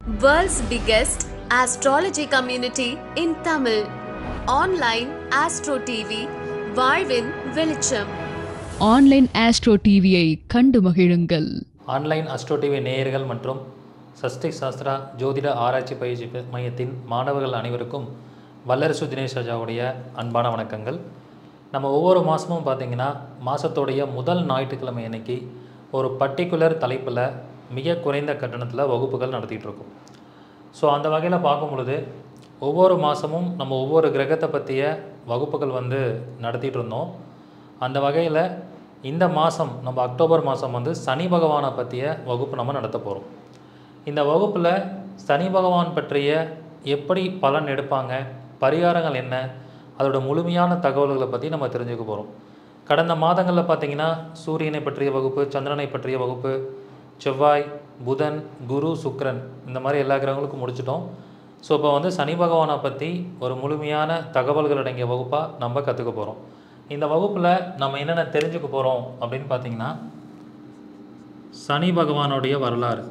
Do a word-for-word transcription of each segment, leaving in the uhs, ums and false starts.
World's biggest astrology community in Tamil. Online Astro T V, வாழ்வின் வெளிச்சம். Online astro டிவியை கண்டு மகிழுங்கள். ஆன்லைன் அஸ்ட்ரோ டிவி நேயர்கள் மற்றும் சஸ்திக் சாஸ்திரா ஜோதிட ஆராய்ச்சி பயிற்சி மையத்தின் மாணவர்கள் அனைவருக்கும் வல்லரசு தினேஷ் ராஜாவுடைய அன்பான வணக்கங்கள். நம்ம ஒவ்வொரு மாதமும் பார்த்திங்கன்னா மாதத்துடைய முதல் ஞாயிற்றுக்கிழமை அன்னைக்கு ஒரு பர்டிகுலர் தலைப்பில் மிக குறைந்த கட்டணத்தில் வகுப்புகள் நடத்திட்டு இருக்கோம். ஸோ அந்த வகையில் பார்க்கும் பொழுது ஒவ்வொரு மாதமும் நம்ம ஒவ்வொரு கிரகத்தை பற்றிய வகுப்புகள் வந்து நடத்திட்டு இருந்தோம். அந்த வகையில் இந்த மாதம் நம்ம அக்டோபர் மாதம் வந்து சனி பகவானை பற்றிய வகுப்பு நம்ம நடத்த போகிறோம். இந்த வகுப்பில் சனி பகவான் பற்றிய எப்படி பலன் எடுப்பாங்க, பரிகாரங்கள் என்ன, அதோட முழுமையான தகவல்களை பற்றி நம்ம தெரிஞ்சுக்க போகிறோம். கடந்த மாதங்களில் பார்த்திங்கன்னா சூரியனை பற்றிய வகுப்பு, சந்திரனை பற்றிய வகுப்பு, செவ்வாய், புதன், குரு, சுக்கிரன் இந்த மாதிரி எல்லா கிரகங்களுக்கும் முடிச்சிட்டோம். ஸோ இப்போ வந்து சனி பகவானை பற்றி ஒரு முழுமையான தகவல்கள் அடங்கிய வகுப்பாக நம்ம கற்றுக்க போகிறோம். இந்த வகுப்பில் நம்ம என்னென்ன தெரிஞ்சுக்க போகிறோம் அப்படின்னு பார்த்திங்கன்னா, சனி பகவானுடைய வரலாறு,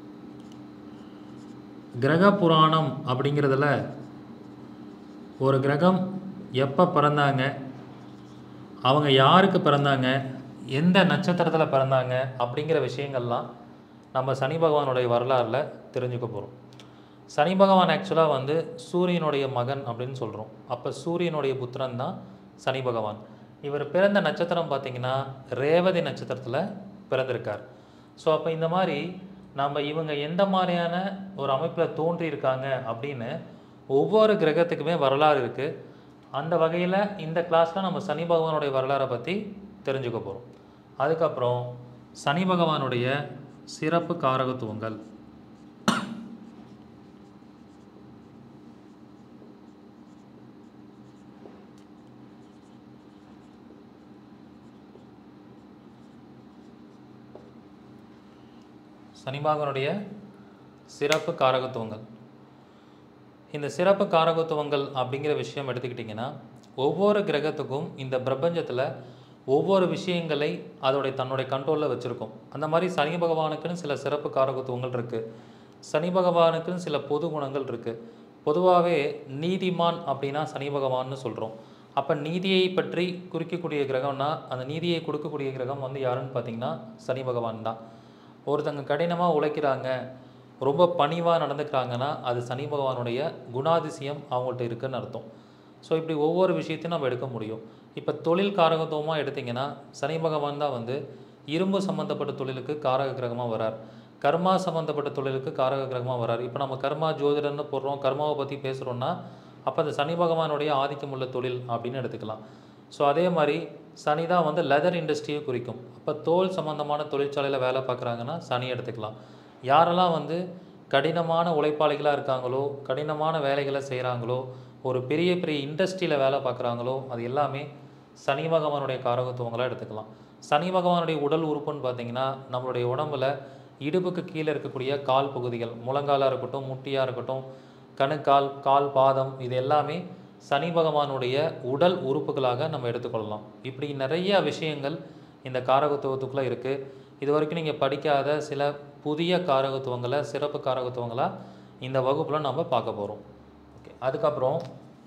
கிரக புராணம் அப்படிங்கிறதுல ஒரு கிரகம் எப்போ பிறந்தாங்க, அவங்க யாருக்கு பிறந்தாங்க, எந்த நட்சத்திரத்தில் பிறந்தாங்க அப்படிங்கிற விஷயங்கள்லாம் நம்ம சனி பகவானுடைய வரலாறில் தெரிஞ்சுக்க போகிறோம். சனி பகவான் ஆக்சுவலாக வந்து சூரியனுடைய மகன் அப்படின்னு சொல்கிறோம். அப்போ சூரியனுடைய புத்திரன் தான் சனி பகவான். இவர் பிறந்த நட்சத்திரம் பார்த்திங்கன்னா ரேவதி நட்சத்திரத்தில் பிறந்திருக்கார். ஸோ அப்போ இந்த மாதிரி நம்ம இவங்க எந்த மாதிரியான ஒரு அமைப்பில் தோன்றியிருக்காங்க அப்படின்னு ஒவ்வொரு கிரகத்துக்குமே வரலாறு இருக்குது. அந்த வகையில் இந்த கிளாஸில் நம்ம சனி பகவானுடைய வரலாறை பற்றி தெரிஞ்சுக்க போகிறோம். அதுக்கப்புறம் சனி பகவானுடைய சிறப்பு காரகத்துவங்கள், சனி பகவானுடைய சிறப்பு காரகத்துவங்கள். இந்த சிறப்பு காரகத்துவங்கள் அப்படிங்கிற விஷயம் எடுத்துக்கிட்டிங்கன்னா, ஒவ்வொரு கிரகத்துக்கும் இந்த பிரபஞ்சத்தில் ஒவ்வொரு விஷயங்களை அதோடைய தன்னுடைய கண்ட்ரோலில் வச்சுருக்கோம். அந்த மாதிரி சனி பகவானுக்குன்னு சில சிறப்பு காரகத்துவங்கள் இருக்குது. சனி பகவானுக்குன்னு சில பொது குணங்கள் இருக்குது. பொதுவாகவே நீதிமான் அப்படின்னா சனி பகவான்னு சொல்கிறோம். அப்போ நீதியை பற்றி குறிக்கக்கூடிய கிரகம்னா அந்த நீதியை கொடுக்கக்கூடிய கிரகம் வந்து யாருன்னு பார்த்திங்கன்னா சனி பகவான் தான். ஒருத்தங்க கடினமாக உழைக்கிறாங்க, ரொம்ப பணிவாக நடந்துக்கிறாங்கன்னா அது சனி பகவானுடைய குணாதிசயம் அவங்கள்ட்ட இருக்குதுன்னு அர்த்தம். ஸோ இப்படி ஒவ்வொரு விஷயத்தையும் நம்ம எடுக்க முடியும். இப்போ தொழில் காரகத்துவமாக எடுத்திங்கன்னா சனி பகவான் தான் வந்து இரும்பு சம்மந்தப்பட்ட தொழிலுக்கு காரக கிரகமாக வரார். கர்மா சம்மந்தப்பட்ட தொழிலுக்கு காரக கிரகமாக வரார். இப்போ நம்ம கர்மா ஜோதிடர்னு போடுறோம், கர்மாவை பற்றி பேசுகிறோன்னா அப்போ அந்த சனி பகவானுடைய ஆதிக்கம் உள்ள தொழில் அப்படின்னு எடுத்துக்கலாம். ஸோ அதே மாதிரி சனி தான் வந்து லெதர் இண்டஸ்ட்ரியை குறிக்கும். அப்போ தோல் சம்மந்தமான தொழிற்சாலையில் வேலை பார்க்குறாங்கன்னா சனி எடுத்துக்கலாம். யாரெல்லாம் வந்து கடினமான உழைப்பாளிகளாக இருக்காங்களோ, கடினமான வேலைகளை செய்கிறாங்களோ, ஒரு பெரிய பெரிய இண்டஸ்ட்ரியில் வேலை பார்க்குறாங்களோ அது எல்லாமே சனி பகவானுடைய காரகத்துவங்களாக எடுத்துக்கலாம். சனி பகவானுடைய உடல் உறுப்புன்னு பார்த்திங்கன்னா நம்மளுடைய உடம்பில் இடுப்புக்கு கீழே இருக்கக்கூடிய கால் பகுதிகள், முழங்காலாக இருக்கட்டும், முட்டியாக இருக்கட்டும், கணுக்கால், கால், பாதம், இது எல்லாமே சனி பகவானுடைய உடல் உறுப்புகளாக நம்ம எடுத்துக்கொள்ளலாம். இப்படி நிறைய விஷயங்கள் இந்த காரகத்துவத்துக்குள்ளே இருக்குது. இது வரைக்கும் நீங்கள் படிக்காத சில புதிய காரகத்துவங்களை, சிறப்பு காரகத்துவங்களாக இந்த வகுப்பில் நம்ம பார்க்க போகிறோம். ஓகே, அதுக்கப்புறம்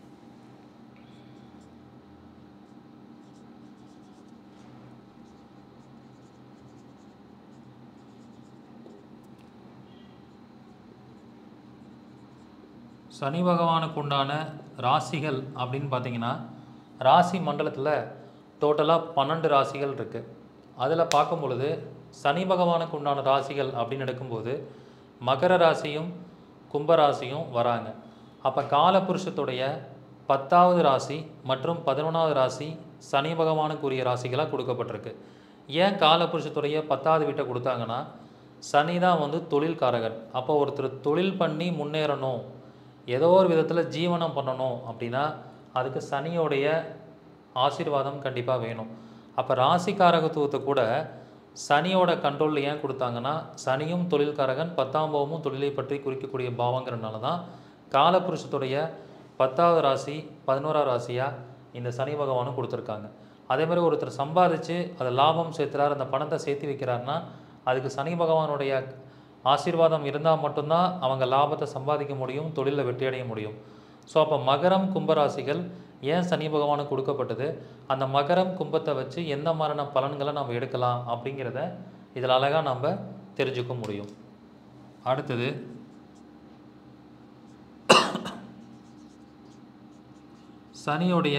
சனி பகவானுக்கு உண்டான ராசிகள் அப்படின்னு பார்த்திங்கன்னா ராசி மண்டலத்தில் டோட்டலாக பன்னெண்டு ராசிகள் இருக்குது. அதில் பார்க்கும் பொழுது சனி பகவானுக்கு உண்டான ராசிகள் அப்படின்னு எடுக்கும்போது மகர ராசியும் கும்பராசியும் வராங்க. அப்போ காலபுருஷத்துடைய பத்தாவது ராசி மற்றும் பதினொன்றாவது ராசி சனி பகவானுக்குரிய ராசிகளாக கொடுக்கப்பட்டிருக்கு. ஏன் காலபுருஷத்துடைய பத்தாவது வீட்டை கொடுத்தாங்கன்னா சனி தான் வந்து தொழில் காரகன். அப்போ ஒருத்தர் தொழில் பண்ணி முன்னேறணும், ஏதோ ஒரு விதத்தில் ஜீவனம் பண்ணணும் அப்படின்னா அதுக்கு சனியோடைய ஆசீர்வாதம் கண்டிப்பாக வேணும். அப்போ ராசி காரகத்துவத்தை கூட சனியோட கண்ட்ரோலில் ஏன் கொடுத்தாங்கன்னா சனியும் தொழில்காரகன், பத்தாம் பாவமும் தொழிலை பற்றி குறிக்கக்கூடிய பாவங்கிறனால தான் காலபுருஷத்துடைய பத்தாவது ராசி பதினோராவது ராசியாக இந்த சனி பகவானும் கொடுத்துருக்காங்க. அதேமாதிரி ஒருத்தர் சம்பாதிச்சு அதை லாபம் சேர்த்துறாரு, அந்த பணத்தை சேர்த்து வைக்கிறாருன்னா அதுக்கு சனி பகவானுடைய ஆசீர்வாதம் இருந்தால் மட்டும்தான் அவங்க லாபத்தை சம்பாதிக்க முடியும், தொழிலில் வெற்றி அடைய முடியும். ஸோ அப்போ மகரம் கும்பராசிகள் ஏன் சனி பகவானுக்கு கொடுக்கப்பட்டது, அந்த மகரம் கும்பத்தை வச்சு எந்த மாதிரியான பலன்களை நம்ம எடுக்கலாம் அப்படிங்கிறத இதில் அழகாக நம்ம தெரிஞ்சுக்க முடியும். அடுத்தது சனியுடைய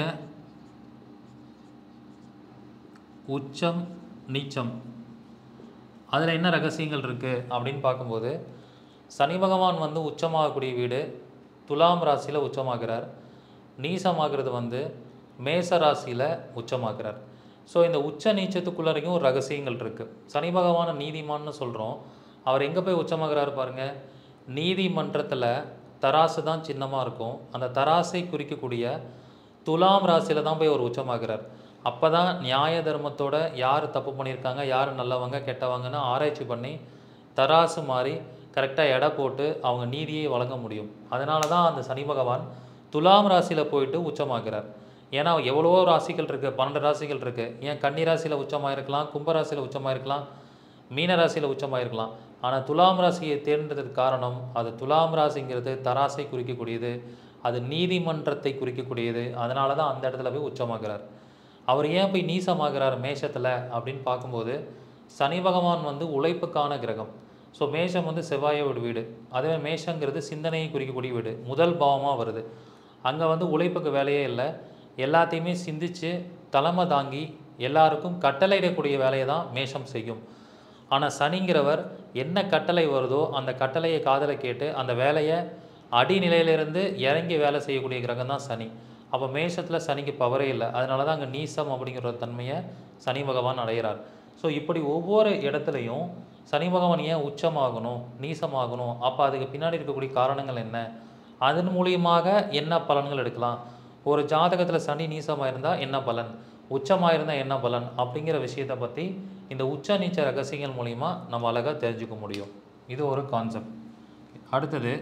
உச்சம் நீச்சம், அதில் என்ன ரகசியங்கள் இருக்குது அப்படின்னு பார்க்கும்போது, சனி பகவான் வந்து உச்சமாகக்கூடிய வீடு துலாம் ராசியில் உச்சமாகிறார், நீசமாகிறது வந்து மேச ராசியில் உச்சமாகிறார். ஸோ இந்த உச்ச நீச்சத்துக்குள்ளரையும் ஒரு ரகசியங்கள் இருக்குது. சனி பகவானை நீதிமான்னு சொல்கிறோம், அவர் எங்கே போய் உச்சமாகிறார் பாருங்கள். நீதிமன்றத்தில் தராசு தான் சின்னமாக இருக்கும், அந்த தராசை குறிக்கக்கூடிய துலாம் ராசியில் தான் போய் அவர் உச்சமாகிறார். அப்போ தான் நியாய தர்மத்தோட யார் தப்பு பண்ணியிருக்காங்க, யார் நல்லவங்க கெட்டவங்கன்னு ஆராய்ச்சி பண்ணி தராசு மாதிரி கரெக்டாக எடை போட்டு அவங்க நீதியை வழங்க முடியும். அதனால தான் அந்த சனி பகவான் துலாம் ராசியில் போயிட்டு உச்சமாகிறார். ஏன்னா எவ்வளவோ ராசிகள் இருக்குது, பன்னெண்டு ராசிகள் இருக்குது. ஏன் கன்னி ராசியில் உச்சமாக இருக்கலாம், கும்பராசியில் உச்சமாக இருக்கலாம், மீன ராசியில் உச்சமாக இருக்கலாம். ஆனால் துலாம் ராசியை தேர்ந்ததுக்கு காரணம், அது துலாம் ராசிங்கிறது தராசை குறிக்கக்கூடியது, அது நீதிமன்றத்தை குறிக்கக்கூடியது. அதனால தான் அந்த இடத்துல போய் உச்சமாகிறார். அவர் ஏன் போய் நீசமாகிறார் மேஷத்தில் அப்படின்னு பார்க்கும்போது, சனி பகவான் வந்து உழைப்புக்கான கிரகம். ஸோ மேஷம் வந்து செவ்வாயோட வீடு, அதுவே மேஷங்கிறது சிந்தனையை குறிக்கக்கூடிய வீடு, முதல் பாவமாக வருது. அங்கே வந்து உழைப்புக்கு வேலையே இல்லை, எல்லாத்தையுமே சிந்தித்து தலைமை தாங்கி எல்லாருக்கும் கட்டளையிடக்கூடிய வேலையை தான் மேஷம் செய்யும். ஆனால் சனிங்கிறவர் என்ன கட்டளை வருதோ அந்த கட்டளையை காதலை கேட்டு அந்த வேலையை அடிநிலையிலிருந்து இறங்கி வேலை செய்யக்கூடிய கிரகம் தான் சனி. அப்போ மேஷத்தில் சனிக்கு பவரே இல்லை, அதனால தான் அங்கே நீசம் அப்படிங்கிற ஒரு தன்மையை சனி பகவான் அடைகிறார். ஸோ இப்படி ஒவ்வொரு இடத்துலையும் சனி பகவான் ஏன் உச்சமாகணும், நீசமாகணும், அப்போ அதுக்கு பின்னாடி இருக்கக்கூடிய காரணங்கள் என்ன, அதன் மூலியமாக என்ன பலன்கள் எடுக்கலாம், ஒரு ஜாதகத்தில் சனி நீசமாக இருந்தால் என்ன பலன், உச்சமாக இருந்தால் என்ன பலன் அப்படிங்கிற விஷயத்தை பற்றி இந்த உச்ச நீச்ச ரகசியங்கள் மூலிமா நம்ம அழகாக தெரிஞ்சுக்க முடியும். இது ஒரு கான்செப்ட். அடுத்தது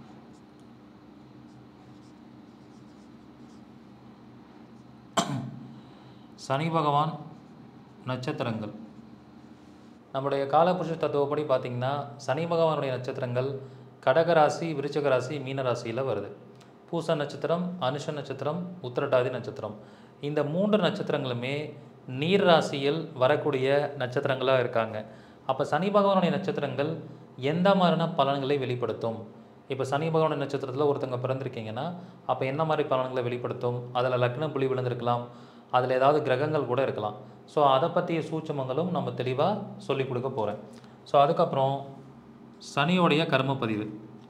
சனி பகவான் நட்சத்திரங்கள். நம்முடைய காலபுருஷ தத்துவப்படி பார்த்திங்கன்னா சனி பகவானுடைய நட்சத்திரங்கள் கடகராசி, விருச்சிக ராசி, மீன ராசியில் வருது. பூச நட்சத்திரம், அனுஷ நட்சத்திரம், உத்திரட்டாதி நட்சத்திரம், இந்த மூன்று நட்சத்திரங்களுமே நீர் ராசியில் வரக்கூடிய நட்சத்திரங்களாக இருக்காங்க. அப்போ சனி பகவானுடைய நட்சத்திரங்கள் எந்த மாதிரியான பலன்களை வெளிப்படுத்தும், இப்போ சனி பகவானுடைய நட்சத்திரத்தில் ஒருத்தங்க பிறந்திருக்கீங்கன்னா அப்போ என்ன மாதிரி பலன்களை வெளிப்படுத்தும், அதில் லக்ன புள்ளி விழுந்திருக்கலாம், அதில் ஏதாவது கிரகங்கள் கூட இருக்கலாம். ஸோ அதை பற்றிய சூட்சமங்களும் நம்ம தெளிவாக சொல்லிக் கொடுக்க போகிறேன். ஸோ அதுக்கப்புறம் சனியோடைய கர்மப்பதிவு.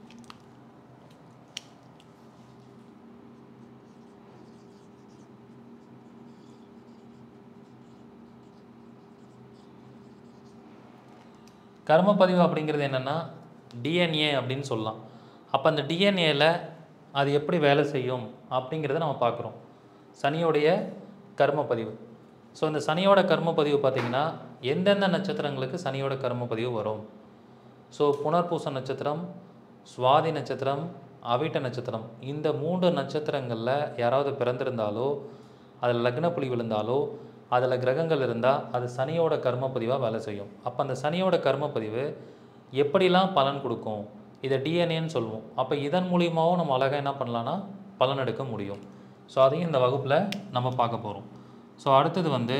கர்மப்பதிவு அப்படிங்கிறது என்னென்னா டிஎன்ஏ அப்படின்னு சொல்லலாம். அப்போ அந்த டிஎன்ஏல அது எப்படி வேலை செய்யும் அப்படிங்கிறத நம்ம பார்க்குறோம். சனியோடைய கர்மப்பதிவு. ஸோ இந்த சனியோட கர்மப்பதிவு பார்த்திங்கன்னா எந்தெந்த நட்சத்திரங்களுக்கு சனியோட கர்மப்பதிவு வரும். ஸோ புனர்பூச நட்சத்திரம், சுவாதி நட்சத்திரம், அவிட்ட நட்சத்திரம், இந்த மூன்று நட்சத்திரங்களில் யாராவது பிறந்திருந்தாலோ அதில் லக்ன புள்ளி விழுந்தாலோ அதில் கிரகங்கள் இருந்தால் அது சனியோட கர்மப்பதிவாக வேலை செய்யும். அப்போ அந்த சனியோட கர்மப்பதிவு எப்படிலாம் பலன் கொடுக்கும், இதை டிஎன்ஏன்னு சொல்லுவோம். அப்போ இதன் மூலியமாகவும் நம்ம அழகாக என்ன பண்ணலான்னா பலன் எடுக்க முடியும். ஸோ அதையும் இந்த வகுப்பில் நம்ம பார்க்க போகிறோம். ஸோ அடுத்தது வந்து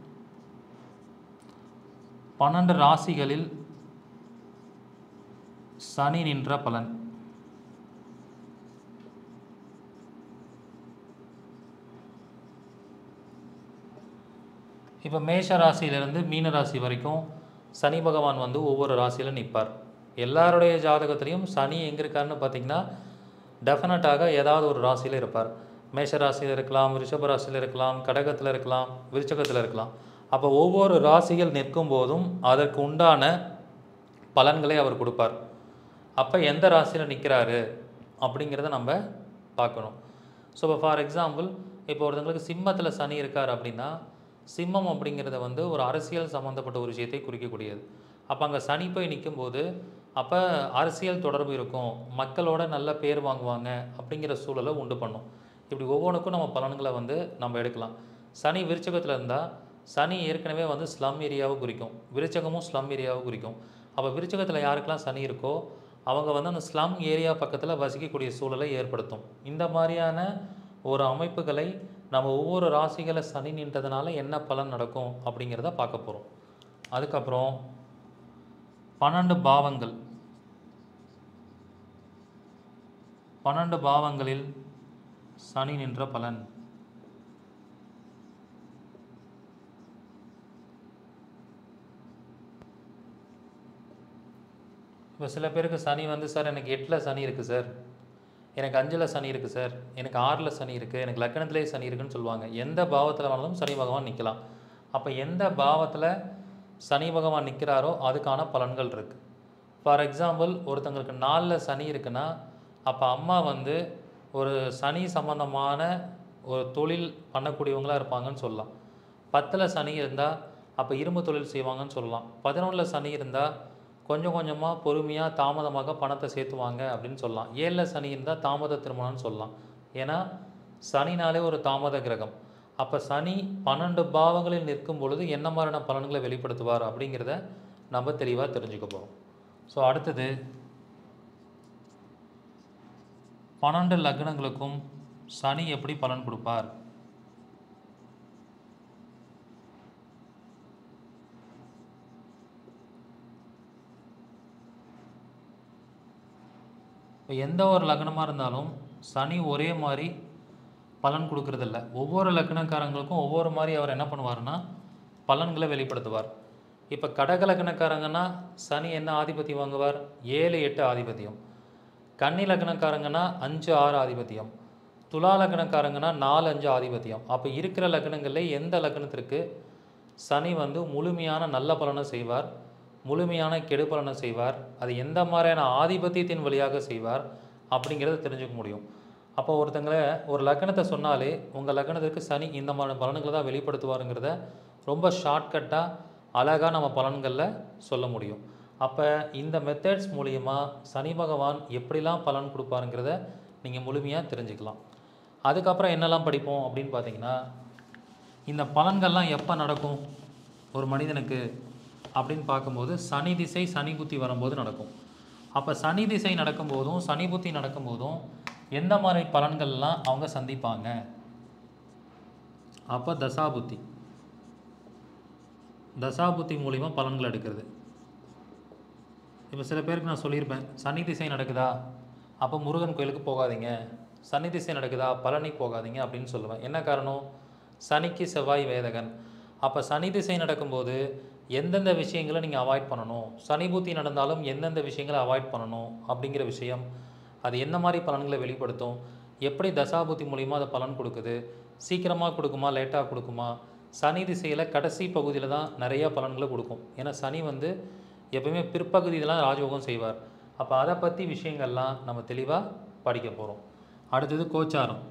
பன்னெண்டு ராசிகளில் சனி நின்ற பலன். இப்போ மேஷ ராசியிலிருந்து மீன ராசி வரைக்கும் சனி பகவான் வந்து ஒவ்வொரு ராசியில் நிற்பார். எல்லாருடைய ஜாதகத்திலையும் சனி எங்கே இருக்காருன்னு பார்த்திங்கன்னா டெஃபினட்டாக ஏதாவது ஒரு ராசியில் இருப்பார். மேஷ ராசியில் இருக்கலாம், ரிஷப ராசியில் இருக்கலாம், கடகத்தில் இருக்கலாம், விருச்சகத்தில் இருக்கலாம். அப்போ ஒவ்வொரு ராசிகள் நிற்கும் போதும் அதற்கு உண்டான பலன்களை அவர் கொடுப்பார். அப்போ எந்த ராசியில் நிற்கிறாரு அப்படிங்கிறத நம்ம பார்க்கணும். ஸோ இப்போ ஃபார் எக்ஸாம்பிள் இப்போ ஒருத்தங்களுக்கு சிம்மத்தில் சனி இருக்கார் அப்படின்னா சிம்மம் அப்படிங்கிறத வந்து ஒரு அரசியல் சம்மந்தப்பட்ட ஒரு விஷயத்தை குறிக்கக்கூடியது. அப்போ அங்கே சனி போய் நிற்கும்போது அப்போ அரசியல் தொடர்பு இருக்கும், மக்களோட நல்ல பேர் வாங்குவாங்க அப்படிங்கிற சூழலை உண்டு பண்ணும். இப்படி ஒவ்வொன்றுக்கும் நம்ம பலன்களை வந்து நம்ம எடுக்கலாம். சனி விருச்சகத்தில் இருந்தால் சனி ஏற்கனவே வந்து ஸ்லம் ஏரியாவை குறிக்கும், விருச்சகமும் ஸ்லம் ஏரியாவை குறிக்கும். அப்போ விருச்சிகத்தில் யாருக்கெல்லாம் சனி இருக்கோ அவங்க வந்து அந்த ஸ்லம் ஏரியா பக்கத்தில் வசிக்கக்கூடிய சூழலை ஏற்படுத்தும். இந்த மாதிரியான ஒரு அமைப்புகளை நம்ம ஒவ்வொரு ராசிகளை சனி நின்றதுனால என்ன பலன் நடக்கும் அப்படிங்கிறத பார்க்க போகிறோம். அதுக்கப்புறம் பன்னெண்டு பாவங்கள், பன்னெண்டு பாவங்களில் சனி நின்ற பலன். இப்போ சில பேருக்கு சனி வந்து சார் எனக்கு எட்டில் சனி இருக்குது சார், எனக்கு அஞ்சில் சனி இருக்குது சார், எனக்கு ஆறில் சனி இருக்குது, எனக்கு லக்கணத்திலே சனி இருக்குதுன்னு சொல்லுவாங்க. எந்த பாவத்தில் வேணாலும் சனி பகவான் நிற்கலாம். அப்போ எந்த பாவத்தில் சனி பகவான் நிற்கிறாரோ அதுக்கான பலன்கள் இருக்குது. ஃபார் எக்ஸாம்பிள் ஒருத்தங்களுக்கு நாலில் சனி இருக்குன்னா அப்போ அம்மா வந்து ஒரு சனி சம்பந்தமான ஒரு தொழில் பண்ணக்கூடியவங்களாக இருப்பாங்கன்னு சொல்லலாம். பத்தில் சனி இருந்தால் அப்போ இரும்பு தொழில் செய்வாங்கன்னு சொல்லலாம். பதினொன்றில் சனி இருந்தால் கொஞ்சம் கொஞ்சமாக பொறுமையாக தாமதமாக பணத்தை சேர்த்துவாங்க அப்படின்னு சொல்லலாம். ஏழில் சனி இருந்தால் தாமத திருமணம்னு சொல்லலாம். ஏன்னா சனினாலே ஒரு தாமத கிரகம். அப்போ சனி பன்னெண்டு பாவங்களில் நிற்கும் பொழுது என்ன மாதிரியான பலன்களை வெளிப்படுத்துவார் அப்படிங்கிறத நம்ம தெளிவாக தெரிஞ்சுக்க போகிறோம். ஸோ அடுத்தது பன்னெண்டு லக்னங்களுக்கும் சனி எப்படி பலன் கொடுப்பார். இப்போ எந்த ஒரு லக்னமாக இருந்தாலும் சனி ஒரே மாதிரி பலன் கொடுக்கறதில்ல. ஒவ்வொரு லக்னக்காரங்களுக்கும் ஒவ்வொரு மாதிரி அவர் என்ன பண்ணுவார்னா பலன்களை வெளிப்படுத்துவார். இப்போ கடக லக்னக்காரங்கன்னா சனி என்ன ஆதிபத்தியம் வாங்குவார்? ஏழு எட்டு ஆதிபத்தியம். கன்னி லக்னக்காரங்கன்னா அஞ்சு ஆறு ஆதிபத்தியம். துலா லக்னக்காரங்கன்னா நாலு அஞ்சு ஆதிபத்தியம். அப்போ இருக்கிற லக்னங்களில் எந்த லக்னத்திற்கு சனி வந்து முழுமையான நல்ல பலனை செய்வார், முழுமையான கெடு பலனை செய்வார், அது எந்த மாதிரியான ஆதிபத்தியத்தின் வழியாக செய்வார் அப்படிங்கிறத தெரிஞ்சுக்க முடியும். அப்போ ஒருத்தங்களை ஒரு லக்னத்தை சொன்னாலே உங்கள் லக்னத்துக்கு சனி இந்த மாதிரி பலன்களை தான் வெளிப்படுத்துவாருங்கிறத ரொம்ப ஷார்ட்கட்டாக அழகாக நம்ம பலன்களில் சொல்ல முடியும். அப்போ இந்த மெத்தட்ஸ் மூலியமாக சனி பகவான் எப்படிலாம் பலன் கொடுப்பாருங்கிறத நீங்கள் முழுமையாக தெரிஞ்சுக்கலாம். அதுக்கப்புறம் என்னெல்லாம் படிப்போம் அப்படின்னு பார்த்தீங்கன்னா, இந்த பலன்கள்லாம் எப்போ நடக்கும் ஒரு மனிதனுக்கு அப்படின்னு பார்க்கும்போது சனி திசை சனி புத்தி வரும்போது நடக்கும். அப்போ சனி திசை நடக்கும்போதும் சனி புத்தி நடக்கும்போதும் எந்த மாதிரி பலன்கள்லாம் அவங்க சந்திப்பாங்க. அப்போ தசாபுத்தி, தசாபுத்தி மூலிமா பலன்கள் எடுக்கிறது. இப்போ சில பேருக்கு நான் சொல்லியிருப்பேன், சனி திசை நடக்குதா அப்போ முருகன் கோயிலுக்கு போகாதீங்க, சனி திசை நடக்குதா பழனி போகாதீங்க அப்படின்னு சொல்லுவேன். என்ன காரணம்? சனிக்கு செவ்வாய் வேதகன். அப்போ சனி திசை நடக்கும்போது எந்தெந்த விஷயங்களை நீங்கள் அவாய்ட் பண்ணணும், சனி புத்தி நடந்தாலும் எந்தெந்த விஷயங்களை அவாய்ட் பண்ணணும் அப்படிங்கிற விஷயம், அது என்ன மாதிரி பலன்களை வெளிப்படுத்தும், எப்படி தசாபுத்தி மூலிமா அதை பலன் கொடுக்குது, சீக்கிரமாக கொடுக்குமா லேட்டாக கொடுக்குமா, சனி திசையில் கடைசி பகுதியில் தான் நிறையா பலன்களை கொடுக்கும். ஏன்னா சனி வந்து எப்பவுமே பிற்பகுதியிலாம் ராஜயோகம் செய்வார். அப்போ அதை பற்றி விஷயங்கள்லாம் நம்ம தெளிவாக படிக்க போகிறோம். அடுத்தது கோச்சாரம்.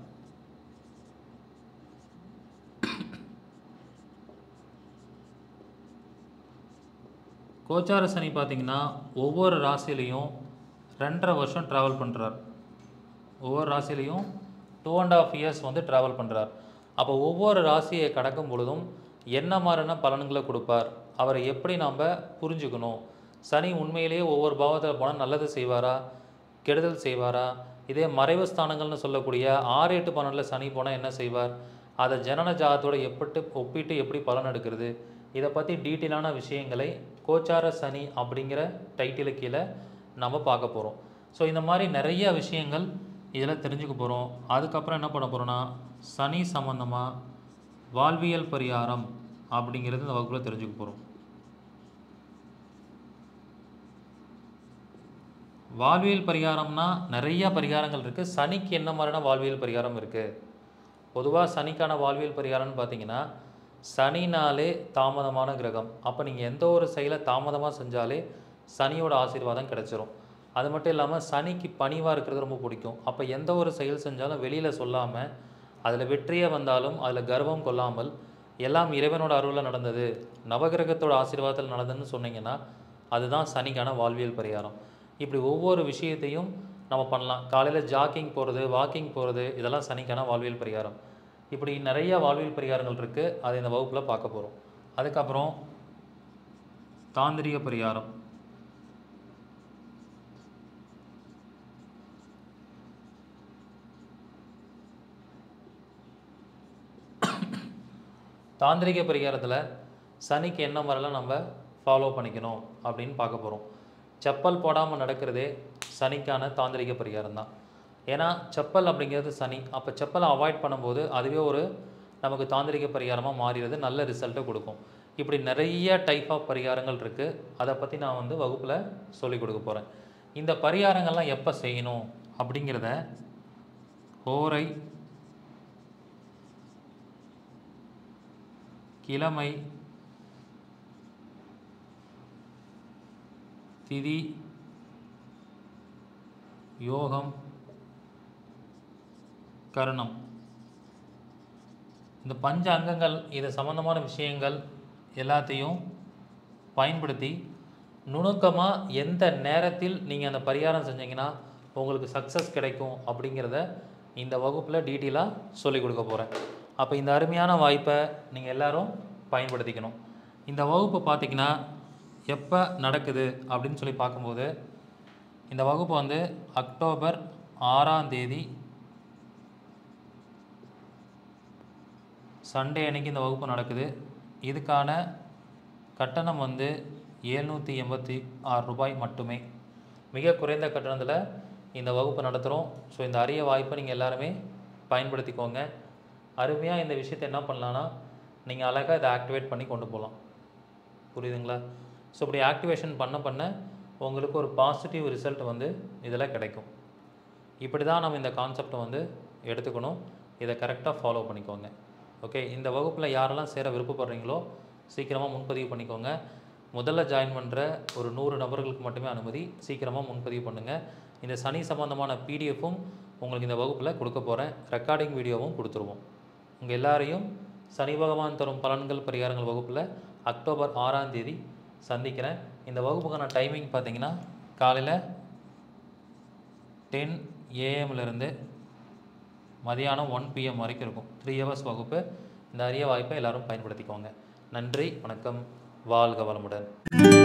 கோச்சார சனி பார்த்திங்கன்னா ஒவ்வொரு ராசிலையும் ரெண்டரை வருஷம் ட்ராவல் பண்ணுறார். ஒவ்வொரு ராசிலையும் டூ அண்ட் ஆஃப் இயர்ஸ் வந்து ட்ராவல் பண்ணுறார். அப்போ ஒவ்வொரு ராசியை கடக்கும் பொழுதும் என்ன மாதிரியான பலன்களை கொடுப்பார், அவரை எப்படி நாம் புரிஞ்சுக்கணும், சனி உண்மையிலேயே ஒவ்வொரு பாவத்தில் போனால் நல்லது செய்வாரா கெடுதல் செய்வாரா, இதே மறைவு ஸ்தானங்கள்னு சொல்லக்கூடிய ஆறு எட்டு பன்னெண்டில் சனி போனால் என்ன செய்வார், அதை ஜனன ஜாதத்தோடு எப்படி ஒப்பிட்டு எப்படி பலன் எடுக்கிறது, இதை பற்றி டீட்டெயிலான விஷயங்களை கோச்சார சனி அப்படிங்கிற டைட்டிலு கீழே நம்ம பார்க்க போகிறோம். ஸோ இந்த மாதிரி நிறைய விஷயங்கள் இதில் தெரிஞ்சுக்க போகிறோம். அதுக்கப்புறம் என்ன பண்ண போகிறோன்னா சனி சம்பந்தமாக வாழ்வியல் பரிகாரம் அப்படிங்கிறது இந்த வகுப்பில் தெரிஞ்சுக்க போகிறோம். வாழ்வியல் பரிகாரம்னா நிறைய பரிகாரங்கள் இருக்குது. சனிக்கு என்ன மாதிரியான வாழ்வியல் பரிகாரம் இருக்குது? பொதுவாக சனிக்கான வாழ்வியல் பரிகாரம்னு பார்த்தீங்கன்னா, சனினாலே தாமதமான கிரகம். அப்போ நீங்கள் எந்த ஒரு செயலை தாமதமாக செஞ்சாலே சனியோட ஆசீர்வாதம் கிடச்சிரும். அது மட்டும் இல்லாமல் சனிக்கு பணிவாக இருக்கிறது ரொம்ப பிடிக்கும். அப்போ எந்த ஒரு செயல் செஞ்சாலும் வெளியில் சொல்லாமல், அதில் வெற்றியே வந்தாலும் அதில் கர்வம் கொள்ளாமல், எல்லாம் இறைவனோட அருளில் நடந்தது, நவகிரகத்தோட ஆசீர்வாதத்தில் நடந்ததுன்னு சொன்னீங்கன்னா அதுதான் சனிக்கான வாழ்வியல் பரிகாரம். இப்படி ஒவ்வொரு விஷயத்தையும் நம்ம பண்ணலாம். காலையில் ஜாக்கிங் போகிறது, வாக்கிங் போகிறது, இதெல்லாம் சனிக்கான வாழ்வியல் பரிகாரம். இப்படி நிறைய வாழ்வியல் பரிகாரங்கள் இருக்குது. அதை இந்த வகுப்பில் பார்க்க போகிறோம். அதுக்கப்புறம் தாந்திரிக பரிகாரம். தாந்திரிக பரிகாரத்தில் சனிக்கு என்ன மாதிரிலாம் நம்ம ஃபாலோ பண்ணிக்கணும் அப்படின்னு பார்க்க போகிறோம். செப்பல் போடாமல் நடக்கிறதே சனிக்கான தாந்திரிக பரிகாரம் தான். ஏன்னா செப்பல் அப்படிங்கிறது சனி. அப்போ செப்பலை அவாய்ட் பண்ணும்போது அதுவே ஒரு நமக்கு தாந்திரிக பரிகாரமாக மாறிடுது, நல்ல ரிசல்ட்டை கொடுக்கும். இப்படி நிறைய டைப் ஆஃப் பரிகாரங்கள் இருக்குது. அதை பற்றி நான் வந்து வகுப்பில் சொல்லிக் கொடுக்க போகிறேன். இந்த பரிகாரங்கள்லாம் எப்போ செய்யணும் அப்படிங்கிறத ஹோரை, கிழமை, திதி, யோகம், கரணம், இந்த பஞ்ச அங்கங்கள் இது சம்பந்தமான விஷயங்கள் எல்லாத்தையும் பயன்படுத்தி நுணுக்கமாக எந்த நேரத்தில் நீங்கள் அந்த பரிகாரம் செஞ்சீங்கன்னா உங்களுக்கு சக்ஸஸ் கிடைக்கும் அப்படிங்கிறத இந்த வகுப்பில் டீட்டெயிலாக சொல்லிக் கொடுக்க போகிறேன். அப்போ இந்த அருமையான வாய்ப்பை நீங்கள் எல்லோரும் பயன்படுத்திக்கணும். இந்த வகுப்பு பார்த்திங்கன்னா எப்போ நடக்குது அப்படின்னு சொல்லி பார்க்கும்போது இந்த வகுப்பு வந்து அக்டோபர் ஆறாம் தேதி சண்டே அன்னைக்கு இந்த வகுப்பு நடக்குது. இதுக்கான கட்டணம் வந்து எழுநூற்றி எண்பத்தி ஆறு ரூபாய் மட்டுமே. மிக குறைந்த கட்டணத்தில் இந்த வகுப்பு நடத்துகிறோம். ஸோ இந்த அரிய வாய்ப்பை நீங்கள் எல்லாருமே பயன்படுத்திக்கோங்க. அருமையாக இந்த விஷயத்தை என்ன பண்ணலான்னா நீங்கள் அழகாக இதை ஆக்டிவேட் பண்ணி கொண்டு போகலாம். புரியுதுங்களா? ஸோ இப்படி ஆக்டிவேஷன் பண்ண பண்ண உங்களுக்கு ஒரு பாசிட்டிவ் ரிசல்ட் வந்து இதில் கிடைக்கும். இப்படி தான் நம்ம இந்த கான்செப்டை வந்து எடுத்துக்கணும். இதை கரெக்டாக ஃபாலோ பண்ணிக்கோங்க. ஓகே, இந்த வகுப்பில் யாரெல்லாம் சேர விருப்பப்படுறீங்களோ சீக்கிரமாக முன்பதிவு பண்ணிக்கோங்க. முதல்ல ஜாயின் பண்ணுற ஒரு நூறு நபர்களுக்கு மட்டுமே அனுமதி. சீக்கிரமாக முன்பதிவு பண்ணுங்கள். இந்த சனி சம்பந்தமான பிடிஎஃப்பும் உங்களுக்கு இந்த வகுப்பில் கொடுக்க போகிறேன். ரெக்கார்டிங் வீடியோவும் கொடுத்துருவோம். உங்கள் எல்லாரையும் சனி பகவான் தரும் பலன்கள் பரிகாரங்கள் வகுப்பில் அக்டோபர் ஆறாம் தேதி சந்திக்கிறேன். இந்த வகுப்புக்கான டைமிங் பார்த்திங்கன்னா காலையில் டென் ஏஎம்லேருந்து மதியானம் ஒன் பிஎம் வரைக்கும் இருக்கும். த்ரீ ஹவர்ஸ் வகுப்பு. இந்த அரிய வாய்ப்பை எல்லோரும் பயன்படுத்திக்கோங்க. நன்றி, வணக்கம், வாழ்க வளமுடன்.